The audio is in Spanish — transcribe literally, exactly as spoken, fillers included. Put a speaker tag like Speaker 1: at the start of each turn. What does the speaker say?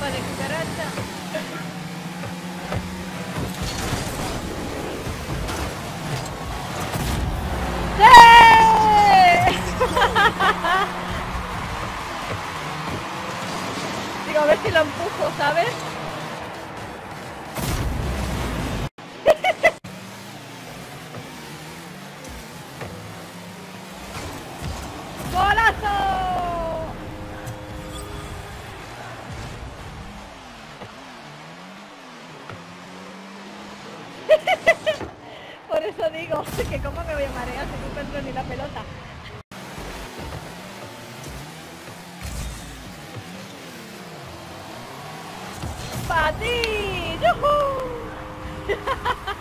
Speaker 1: Vale, cucaracha. ¡Sí! Digo, a ver si lo empujo, ¿sabes? ¡Golazo! Por eso digo que cómo me voy a marear si no encuentro ni la pelota. ¡Para ti! ¡Yujú!